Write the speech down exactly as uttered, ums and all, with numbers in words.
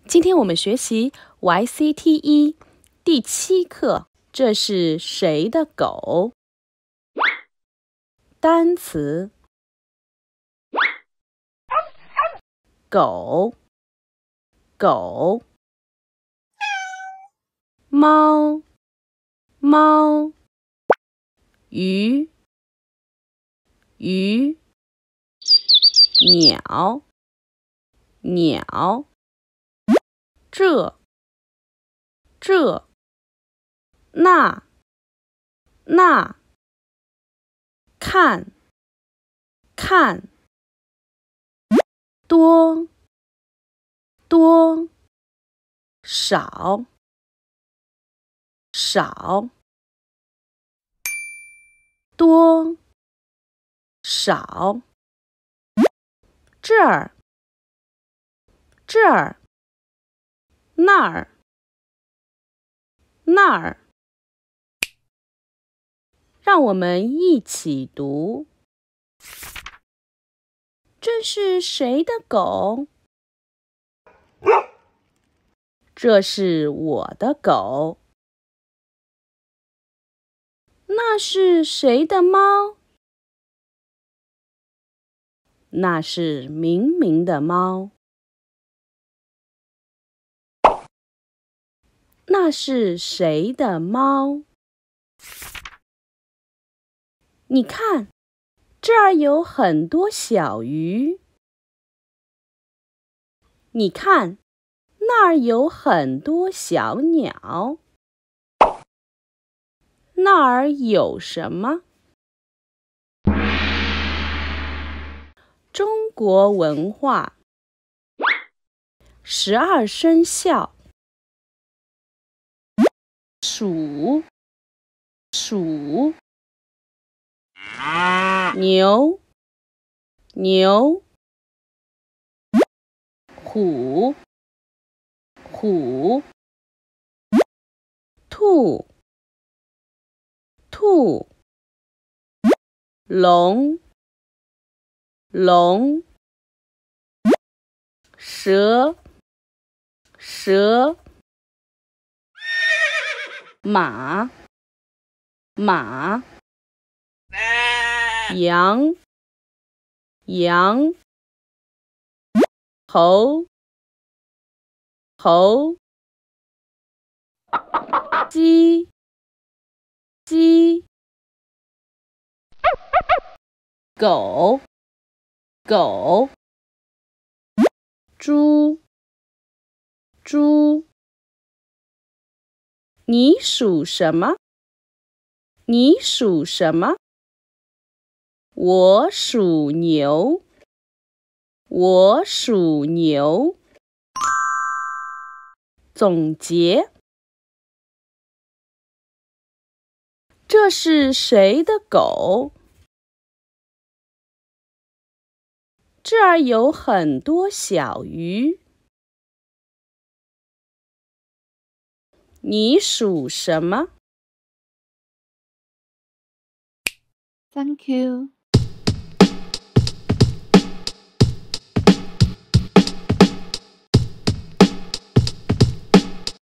今天我们学习 Y C T 一第七课，这是谁的狗？单词：狗、狗、猫、猫、鱼、鱼、鸟、鸟。这、这、那、那，看、看，多、多，少、少，多、少，这儿、这儿，那儿、那儿。让我们一起读。这是谁的狗？这是我的狗。那是谁的猫？那是明明的猫。那是谁的猫？你看，这儿有很多小鱼。你看，那儿有很多小鸟。那儿有什么？中国文化，十二生肖。鼠，鼠。牛，牛。虎，虎。兔，兔。龙，龙。蛇，蛇。马，马。羊，羊。猴，猴。鸡，鸡。狗，狗。猪，猪。你属什么？你属什么？我属牛，我属牛。总结：这是谁的狗？这儿有很多小鱼。你属什么？ Thank you.